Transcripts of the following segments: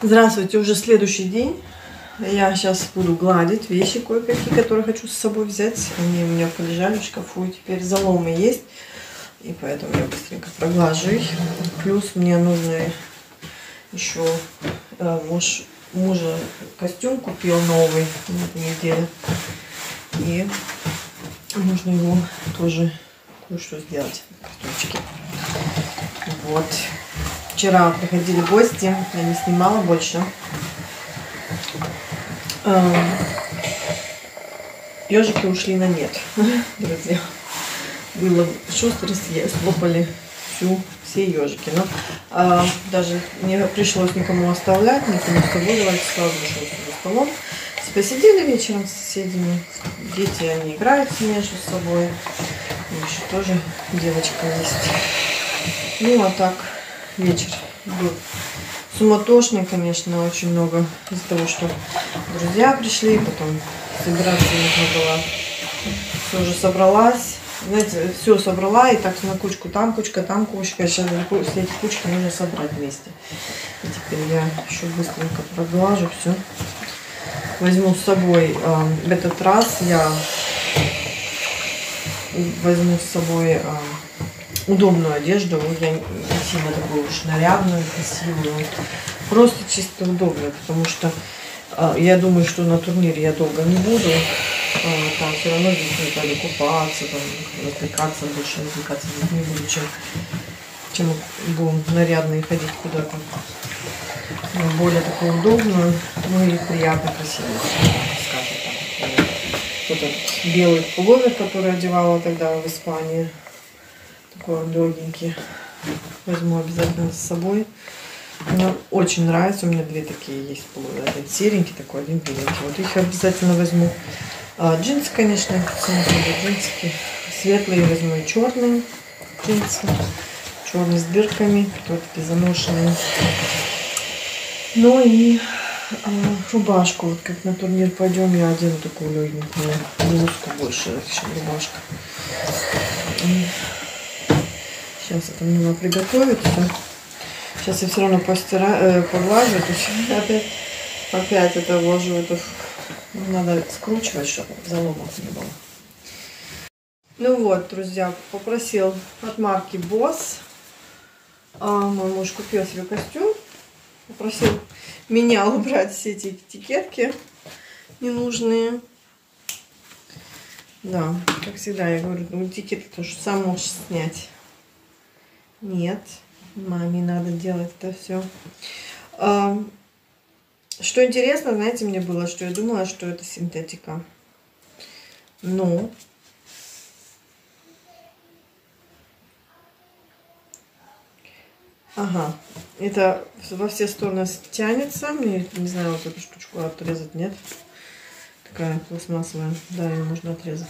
Здравствуйте, уже следующий день. Я сейчас буду гладить вещи кое-какие, которые хочу с собой взять. Они у меня полежали в шкафу, и теперь заломы есть. И поэтому я быстренько проглажу их. Плюс мне нужно еще мужа костюм купил новый на этой неделе. И нужно его тоже кое-что сделать. Костюмчики. Вот. Вчера приходили гости, я не снимала больше. Ежики ушли на нет, друзья. Было шустро, слопали все ежики. Но даже не пришлось никому оставлять, никому с собой давать, сразу вышел за столом. Посидели вечером с соседями. Дети, они играются между собой. Еще тоже девочка есть. Ну, а так, вечер был суматошный, конечно, очень много из-за того, что друзья пришли, потом собираться нужно было. Все уже собралась. Знаете, все собрала, и так на кучку, там кучка, там кучка. Сейчас все эти кучки нужно собрать вместе. И теперь я еще быстренько проглажу все. Возьму с собой, в этот раз я возьму с собой удобную одежду. Я не сильно такую уж нарядную, красивую. Просто чисто удобную, потому что я думаю, что на турнире я долго не буду. Там все равно здесь надо купаться, там, развлекаться, больше развлекаться не буду, чем будем нарядные ходить куда-то. Более такую удобную, ну и приятно, красивую, скажем так. Вот этот белый пуловер, который одевала тогда в Испании. Такой легенький. Возьму обязательно с собой. Мне очень нравится. У меня две такие есть пуловера. Один серенький такой, один беленький. Вот их обязательно возьму. Джинсы, конечно, джинсики. Светлые возьму и черные джинсы. Черные с дырками. Вот такие заношенные. Ну и рубашку. Вот как на турнир пойдем, я одену такую легенькую. Блузку больше, чем рубашка. Сейчас это мне надо приготовить все. Сейчас я все равно поглажу. Опять это вложу. Это надо скручивать, чтобы заломов не было. Ну вот, друзья, попросил от марки Boss. Мой муж купил себе костюм. Попросил меня убрать все эти этикетки ненужные. Да, как всегда, я говорю, ну этикетки тоже сам можешь снять. Нет, маме надо делать это все. Что интересно, знаете, мне было, что я думала, что это синтетика. Но ага, это во все стороны тянется. Мне, не знаю, вот эту штучку отрезать, нет? Такая пластмассовая. Да, ее можно отрезать.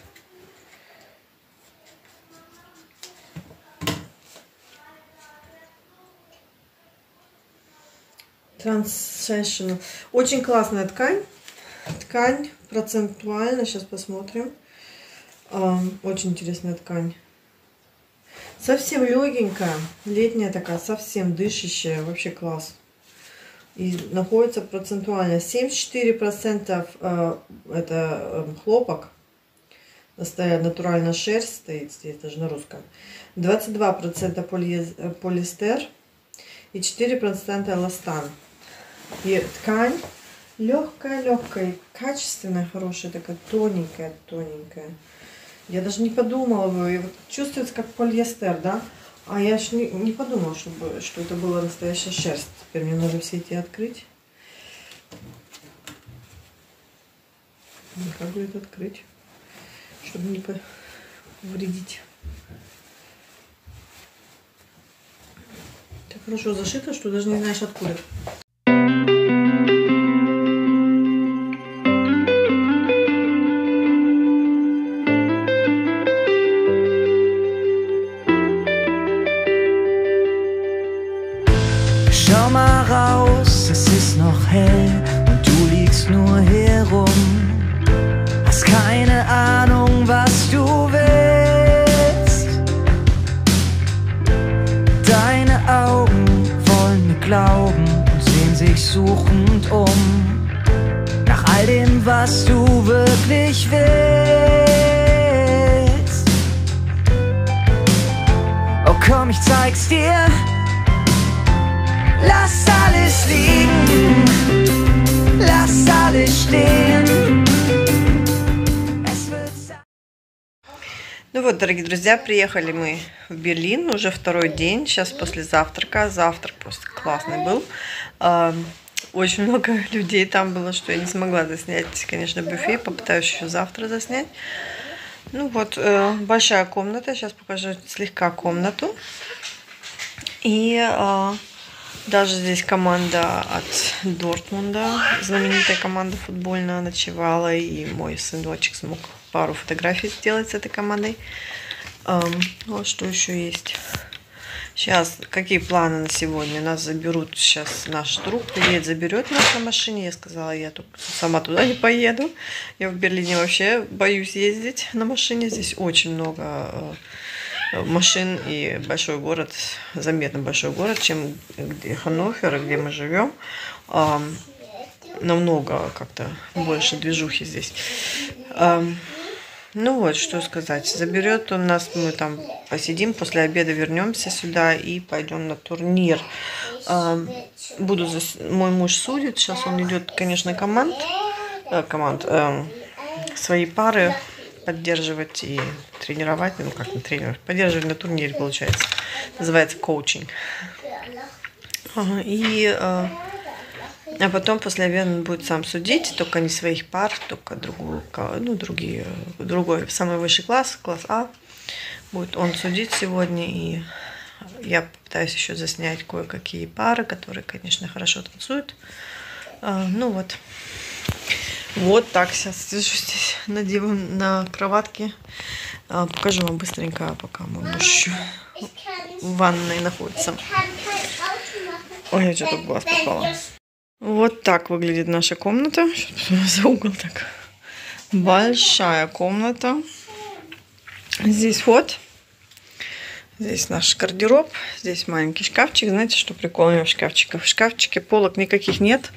Transsessional. Очень классная ткань. Ткань процентуально. Сейчас посмотрим. Очень интересная ткань. Совсем легенькая, летняя такая, совсем дышащая, вообще класс. И находится процентуально 74% это хлопок, натуральная шерсть стоит здесь, даже на русском. 22% полиэстер и 4% эластан. И ткань легкая, качественная, хорошая, такая тоненькая. Я даже не подумала бы, вот чувствуется как полиэстер, да? А я ж не подумала, что это была настоящая шерсть. Теперь мне нужно все эти открыть. Как бы это открыть, чтобы не повредить. Так хорошо зашито, что даже не знаешь откуда. Schau mal raus, es ist noch hell und du liegst nur hier rum. Hast keine Ahnung, was du willst. Deine Augen wollen mir glauben und sehen sich so suchend nach all dem, was du wirklich willst. Oh komm, ich zeig's dir. Lass alles liegen, lass alles stehen. Ну вот, дорогие друзья, приехали мы в Берлин уже второй день. Сейчас после завтрака. Завтрак просто классный был. Очень много людей там было, что я не смогла заснять, конечно, буфет. Попытаюсь еще завтра заснять. Ну вот, большая комната. Сейчас покажу слегка комнату. И даже здесь команда от Дортмунда, знаменитая команда футбольная, ночевала. И мой сыночек смог пару фотографий сделать с этой командой. Вот что еще есть. Сейчас, какие планы на сегодня? Нас заберут, сейчас наш друг приедет, заберет нас на машине. Я сказала, я сама туда не поеду. Я в Берлине вообще боюсь ездить на машине. Здесь очень много машин и большой город, заметно большой город, чем Ханновер, где мы живем. Намного как-то больше движухи здесь. Ну вот, что сказать. Заберет он нас, мы там посидим, после обеда вернемся сюда и пойдем на турнир. Мой муж судит, сейчас он идет, конечно, свои пары поддерживать и тренировать, ну как на тренировать, поддерживать на турнире, получается. Называется коучинг. А потом после обеда он будет сам судить, только не своих пар, только другой, самый высший класс, класс А. Будет он судить сегодня, и я попытаюсь еще заснять кое-какие пары, которые, конечно, хорошо танцуют. Ну вот. Вот так сейчас сижу здесь на кроватке. Покажу вам быстренько, пока мой муж еще в ванной находится. Ой, я что-то в глаз попала. Вот так выглядит наша комната. За угол так. Большая комната. Здесь вот. Здесь наш гардероб. Здесь маленький шкафчик. Знаете, что прикольно в шкафчиках? В шкафчике полок никаких нет.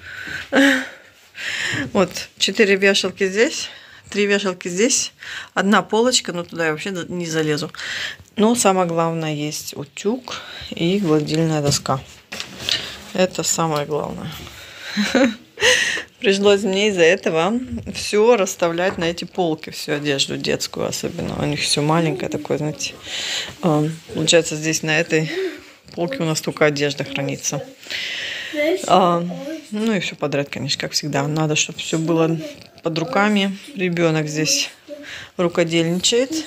Вот 4 вешалки здесь. 3 вешалки здесь. Одна полочка, но туда я вообще не залезу. Но самое главное, есть утюг и гладильная доска. Это самое главное. Пришлось мне из-за этого все расставлять на эти полки, всю одежду детскую особенно. У них все маленькое такое, знаете. Получается, здесь на этой полке у нас только одежда хранится. Ну и все подряд, конечно, как всегда. Надо, чтобы все было под руками. Ребенок здесь рукодельничает.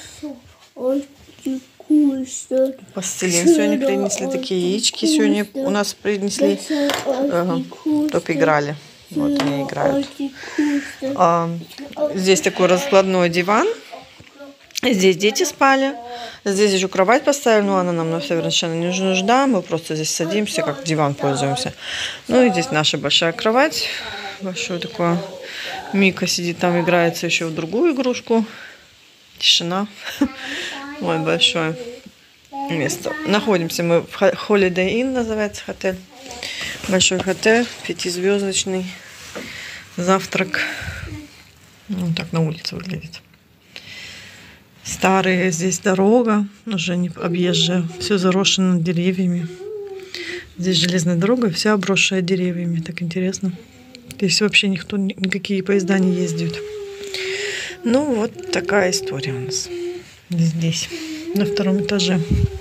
Пластилин сегодня принесли, такие яички сегодня у нас принесли, чтобы играли. Вот они играют. Здесь такой раскладной диван. Здесь дети спали. Здесь еще кровать поставили, но она нам совершенно не нужна. Мы просто здесь садимся, как диван пользуемся. Ну и здесь наша большая кровать. Большой такой. Мика сидит там, играется еще в другую игрушку. Тишина. Ой, большое место. Находимся мы в Holiday Inn, называется отель. Большой отель, 5-звездочный. Завтрак. Вот так на улице выглядит. Старая здесь дорога, уже не объезжая. Все заросшено деревьями. Здесь железная дорога, вся обросшая деревьями. Так интересно. Здесь вообще никакие поезда не ездят. Ну, вот такая история у нас здесь, на 2-м этаже.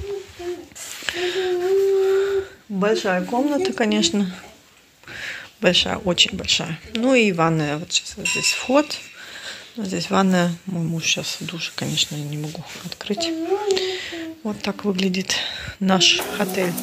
Большая комната, конечно. Большая, очень большая. Ну и ванная. Вот сейчас вот здесь вход. Здесь ванная. Мой муж сейчас в душе, конечно, я не могу открыть. Вот так выглядит наш отель.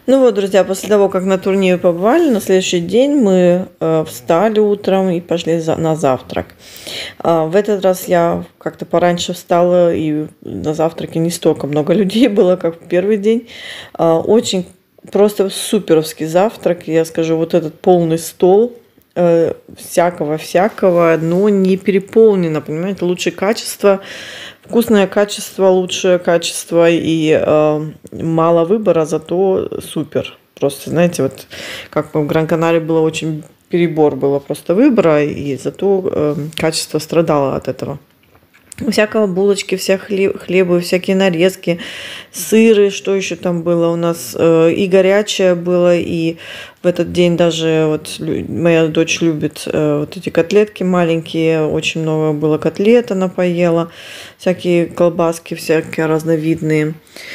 Ну вот, друзья, после того, как на турнире побывали, на следующий день мы встали утром и пошли на завтрак. В этот раз я как-то пораньше встала, и на завтраке не столько много людей было, как в первый день. Очень просто суперовский завтрак. Я скажу, вот этот полный стол всякого, но не переполнено, понимаете, лучшее качество, вкусное качество, лучшее качество и мало выбора, зато супер. Просто, знаете, вот как в Гран-Канарии было очень перебор, было просто выбора, и зато качество страдало от этого. Всякого булочки, вся хлеба, всякие нарезки, сыры, что еще там было у нас, и горячее было, и в этот день даже вот моя дочь любит вот эти котлетки маленькие, очень много было котлет, она поела, всякие колбаски, всякие разновидные,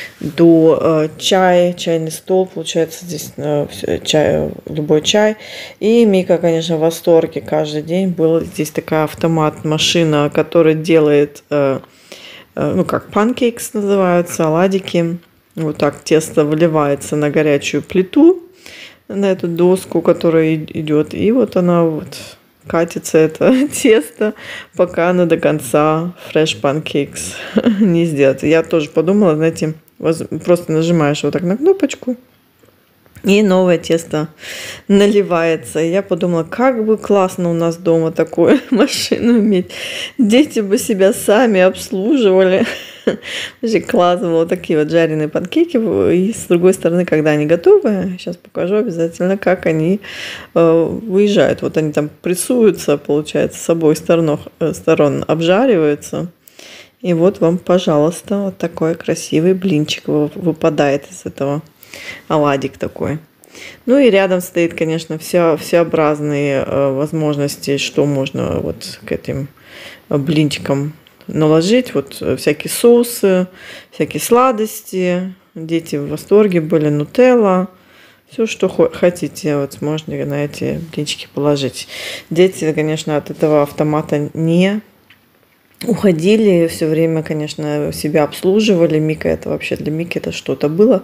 чайный стол, получается здесь чай, любой чай, и Мика, конечно, в восторге, каждый день была здесь такая автомат-машина, которая делает, ну как панкейкс называются, оладики, вот так тесто выливается на горячую плиту, на эту доску, которая идет, и вот она вот катится, это тесто, пока она до конца fresh pancakes не сделает. Я тоже подумала, знаете, просто нажимаешь вот так на кнопочку, и новое тесто наливается. И я подумала, как бы классно у нас дома такую машину иметь. Дети бы себя сами обслуживали. Очень классно. Вот такие вот жареные панкейки. И с другой стороны, когда они готовы, сейчас покажу обязательно, как они выезжают. Вот они там прессуются, получается, с обоих сторон обжариваются. И вот вам, пожалуйста, вот такой красивый блинчик выпадает из этого. Оладик такой. Ну и рядом стоит, конечно, всеобразные возможности, что можно вот к этим блинчикам наложить. Вот всякие соусы, всякие сладости. Дети в восторге были, нутелла. Все, что хотите, вот можно на эти блинчики положить. Дети, конечно, от этого автомата не уходили, все время, конечно, себя обслуживали. Мика, это вообще для Мики это что-то было.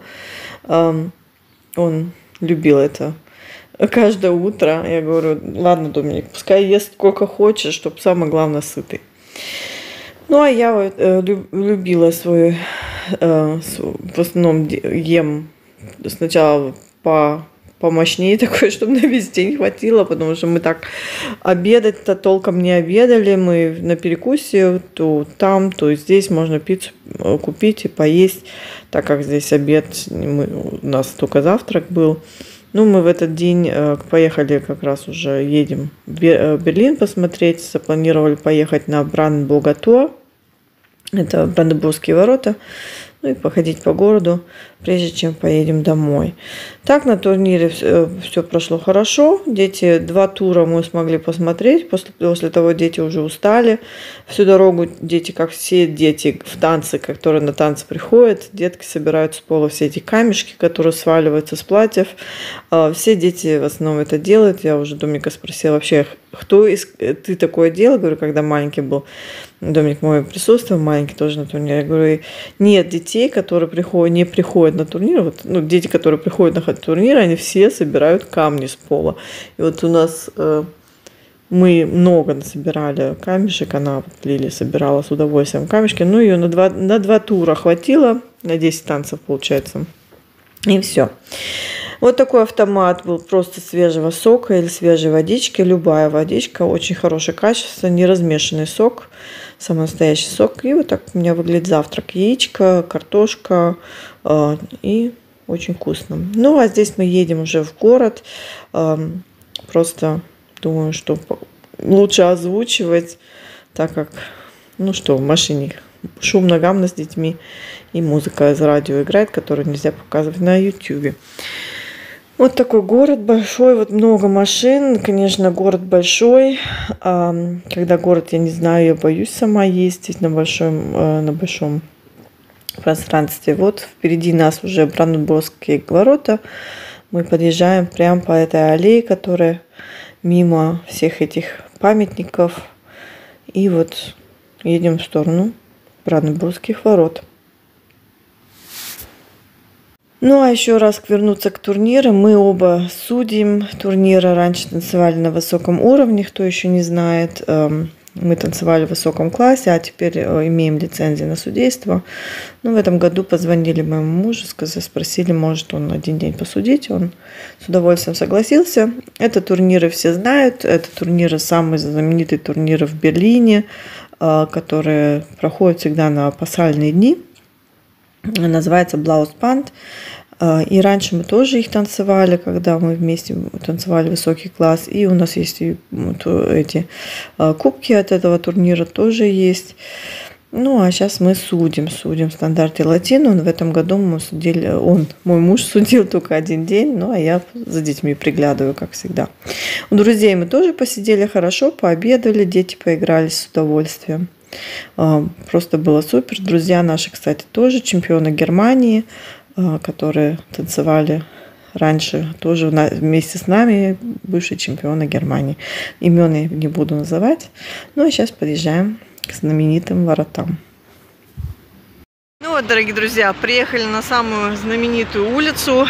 Он любил это каждое утро. Я говорю, ладно, Доминик, пускай ест сколько хочет, чтобы самое главное сытый. Ну, а я любила свою, в основном ем сначала помощнее такой, чтобы на весь день хватило, потому что мы так обедать-то толком не обедали, мы на перекусе то там, то здесь можно пиццу купить и поесть, так как здесь обед, у нас только завтрак был. Ну, мы в этот день поехали, как раз уже едем в Берлин посмотреть, запланировали поехать на Бранденбург-Тор, это Бранденбургские ворота, ну и походить по городу, прежде чем поедем домой. Так, на турнире все прошло хорошо. Дети 2 тура мы смогли посмотреть. После того дети уже устали. Всю дорогу дети, как все дети в танцы, которые на танцы приходят, детки собирают с пола все эти камешки, которые сваливаются с платьев. Все дети в основном это делают. Я уже Доминика спросила вообще, ты такое делал? Говорю, когда маленький был. Доминик мой присутствовал, маленький тоже на турнире. Я говорю, нет детей, которые не приходят на турнир. Вот, ну, дети, которые приходят на турнир, они все собирают камни с пола. И вот у нас мы много насобирали камешек. Она, Лили, собирала с удовольствием камешки. Ну, ее на 2 тура хватило. На 10 танцев, получается. И все. Вот такой автомат был просто свежего сока или свежей водички. Любая водичка, очень хорошее качество, не размешанный сок, самый настоящий сок. И вот так у меня выглядит завтрак. Яичко, картошка и очень вкусно. Ну, а здесь мы едем уже в город. Просто думаю, что лучше озвучивать, так как, ну что, в машине шумно, гамно с детьми. И музыка из радио играет, которую нельзя показывать на YouTube. Вот такой город большой, вот много машин, конечно, город большой. Когда город, я не знаю, я боюсь сама ездить на большом пространстве. Вот впереди нас уже Бранденбургские ворота. Мы подъезжаем прямо по этой аллее, которая мимо всех этих памятников. И вот едем в сторону Бранденбургских ворот. Ну, а еще раз вернуться к турнирам. Мы оба судим турниры. Раньше танцевали на высоком уровне, кто еще не знает. Мы танцевали в высоком классе, а теперь имеем лицензию на судейство. Ну, в этом году позвонили моему мужу, спросили, может он один день посудить. Он с удовольствием согласился. Это турниры все знают. Это турниры, самые знаменитые турниры в Берлине, которые проходят всегда на пасхальные дни. Называется Blauspand. И раньше мы тоже их танцевали, когда мы вместе танцевали высокий класс. И у нас есть и эти кубки от этого турнира тоже есть. Ну, а сейчас мы судим стандарты латино. В этом году мы судили, мой муж судил только один день, ну, а я за детьми приглядываю, как всегда. У друзей мы тоже посидели хорошо, пообедали, дети поигрались с удовольствием. Просто было супер. Друзья наши, кстати, тоже чемпионы Германии, которые танцевали раньше, тоже вместе с нами, бывшие чемпионы Германии. Имен я не буду называть. Ну, а сейчас подъезжаем к знаменитым воротам. Ну вот, дорогие друзья, приехали на самую знаменитую улицу.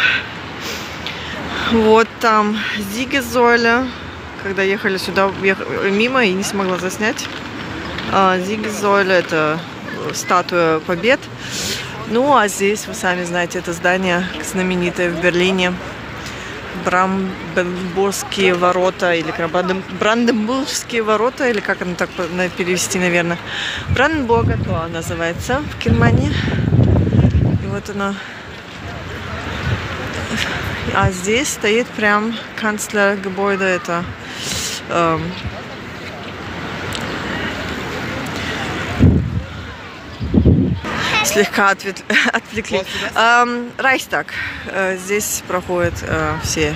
Вот там Зигезойле. Когда ехали сюда, мимо и не смогла заснять. Зигезойле – это статуя Побед. Ну, а здесь, вы сами знаете, это здание знаменитое в Берлине. Бранденбургские ворота, или Бранденбургские ворота, или как оно так перевести, наверное. Бранденбурга, то называется в Германии. И вот она. А здесь стоит прям канцлер-gebäude, это слегка отвлекли. Райхстаг. Здесь проходят все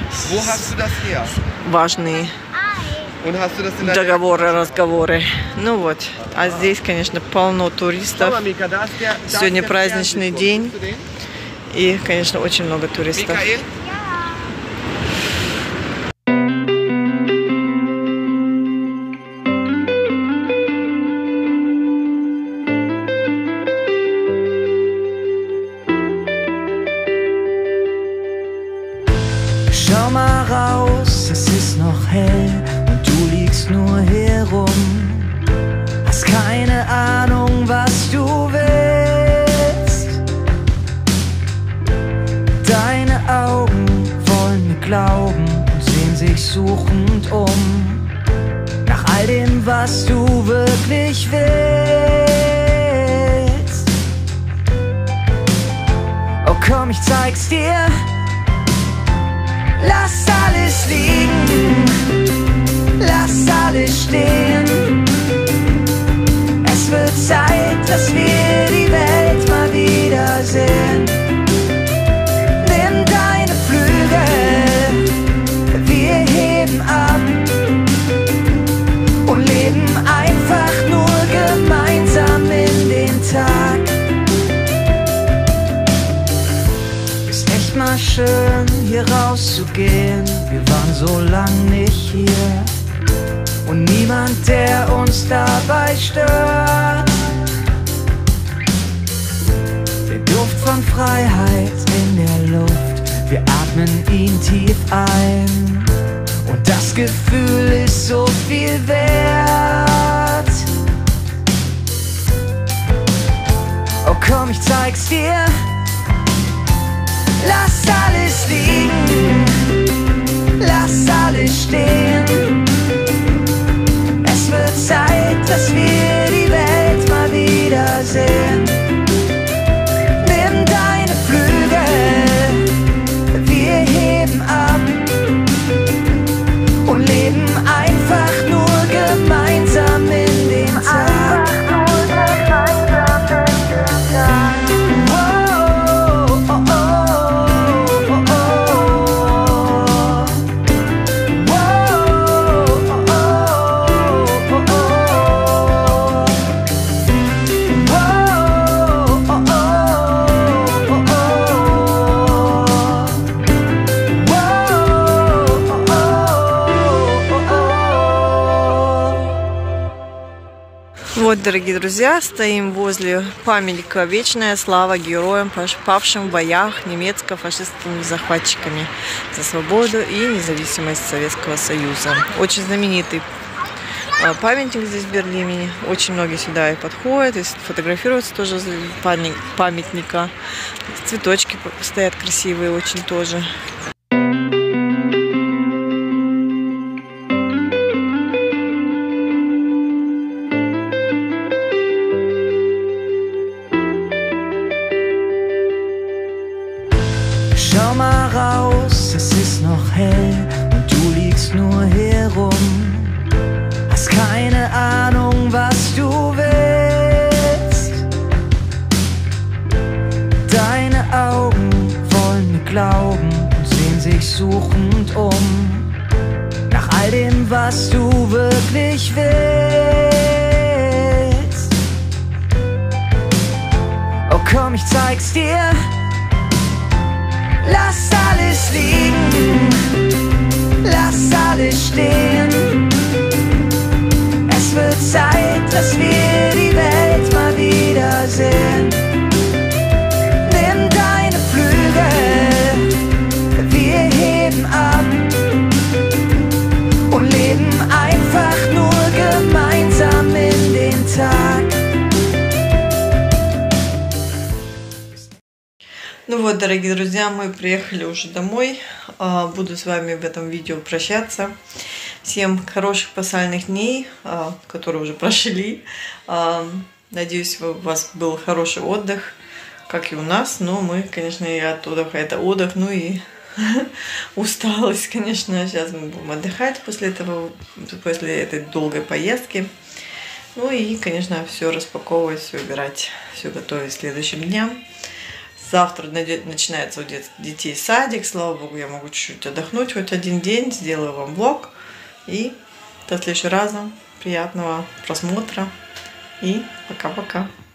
важные договоры, разговоры. Ну вот. А здесь, конечно, полно туристов. Сегодня праздничный день. И, конечно, очень много туристов. Schau mal raus, es ist noch hell und du liegst nur hier rum. Hast keine Ahnung, was du willst. Deine Augen wollen mir glauben und sehen sich suchend um. Nach all dem, was du wirklich willst. Oh komm, ich zeig's dir. Lass alles liegen, lass alles stehen. Es wird Zeit, dass wir die Welt mal wiedersehen. Nimm deine Flügel, wir heben ab und leben einfach nur gemeinsam in den Tag. Ist echt mal schön, hier rauszugehen. Wir waren so lang nicht hier und niemand, der uns dabei stört. Der Duft von Freiheit in der Luft, wir atmen ihn tief ein und das Gefühl ist so viel wert. Oh komm, ich zeig's dir. Lass alles liegen, lass alles stehen. Es wird Zeit, dass wir die Welt mal wiedersehen. Nimm deine Flügel, wir heben ab und leben einfach nur gemeinsam in dem Tag. вот, дорогие друзья, стоим возле памятника «Вечная слава героям, павшим в боях немецко-фашистскими захватчиками за свободу и независимость Советского Союза». Очень знаменитый памятник здесь в Берлине. Очень многие сюда и подходят, и фотографируются тоже возле памятника. Цветочки стоят красивые очень тоже. Schau mal raus, es ist noch hell und du liegst nur hier rum. Hast keine Ahnung, was du willst. Deine Augen wollen mir glauben und sehen sich suchend um. Nach all dem, was du wirklich willst. Oh komm, ich zeig's dir. Lass alles liegen, lass alles stehen. Es wird Zeit, dass wir die Welt mal wiedersehen. Nimm deine Flügel, wir heben ab und leben einfach nur gemeinsam in den Tag. Ну вот, дорогие друзья, мы приехали уже домой. Буду с вами в этом видео прощаться. Всем хороших пасхальных дней, которые уже прошли. Надеюсь, у вас был хороший отдых, как и у нас. Но мы, конечно, и от отдыха это отдых, ну и усталость, конечно. Сейчас мы будем отдыхать после этой долгой поездки. Ну и, конечно, все распаковывать, все убирать, все готовить к следующим дням. Завтра начинается у детей садик. Слава богу, я могу чуть-чуть отдохнуть хоть один день. Сделаю вам влог. И до следующего раза. Приятного просмотра. И пока-пока.